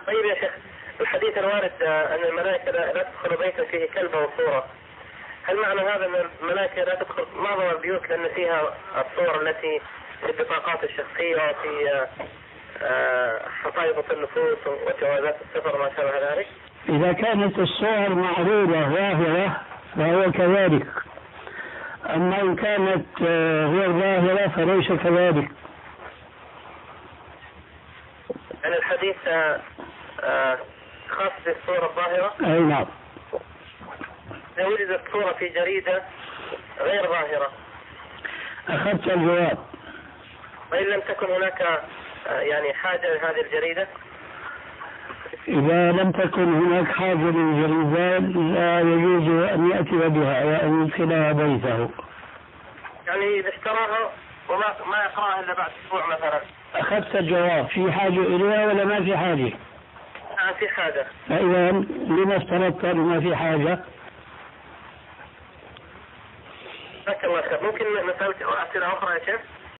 طيب يا شيخ، الحديث الوارد أن الملائكة لا تدخل بيتا فيه كلب أو صورة، هل معنى هذا أن الملائكة لا تدخل معظم البيوت لأن فيها الصور التي في البطاقات الشخصية وفي حقائق النفوس وجوازات السفر وما شابه ذلك؟ إذا كانت الصور معروضة ظاهرة فهو كذلك، أما إن كانت غير ظاهرة فليس كذلك. يعني الحديث خاص بالصورة الظاهرة؟ أي نعم. لو وجدت صورة في جريدة غير ظاهرة أخذت الجواب. وإن لم تكن هناك يعني حاجة لهذه الجريدة؟ إذا لم تكن هناك حاجة للجريدة لا يجوز أن يأتي بها وأن يدخلها بيته. يعني إذا اشتراها وما يقرأها إلا بعد أسبوع مثلا. أخذت الجواب، في حاجة إليها ولا ما في حاجة؟ في حاجة. فإذا لما افترضت ما في حاجة؟ جزاك الله خير. ممكن نسألك أسئلة أخرى يا شيخ؟